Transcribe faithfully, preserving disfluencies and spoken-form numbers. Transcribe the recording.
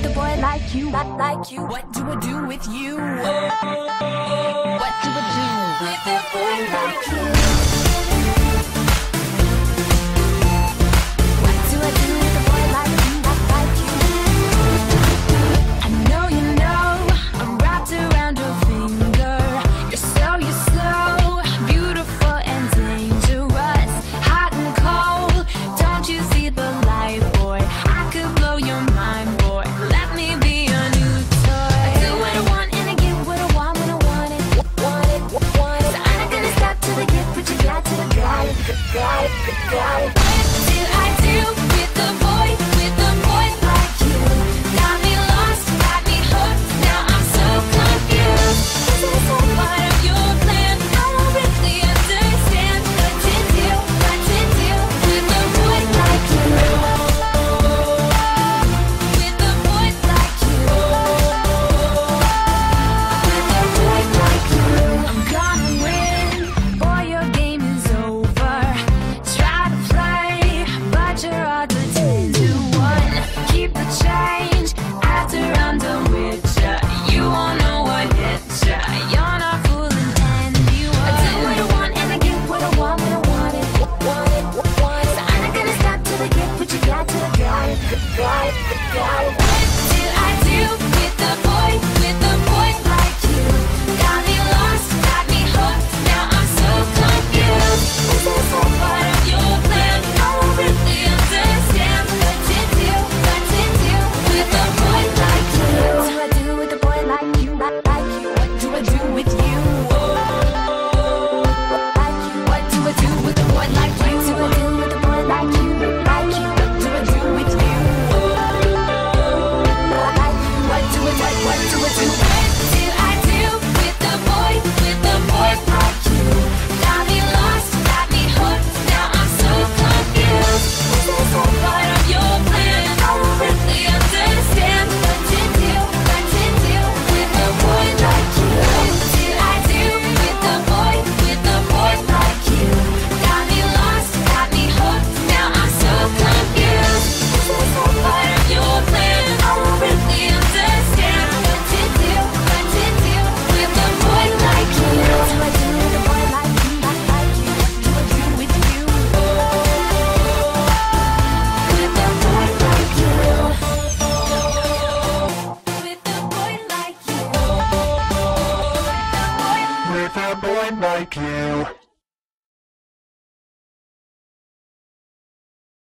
with a boy like you? Like, like you? What do I do with you? What do I do with a boy like you? What do I do with a boy like you? Like, like you? I know you know I'm wrapped around your finger. You're so, you're so beautiful and dangerous, hot and cold. Don't you see the light, boy? I could blow your mind, boy. Let me be your new toy. I do what I want and I get what I want when I want it. Want it, want it. So I'm not gonna stop till I get what you got, till I got it, got it, got it.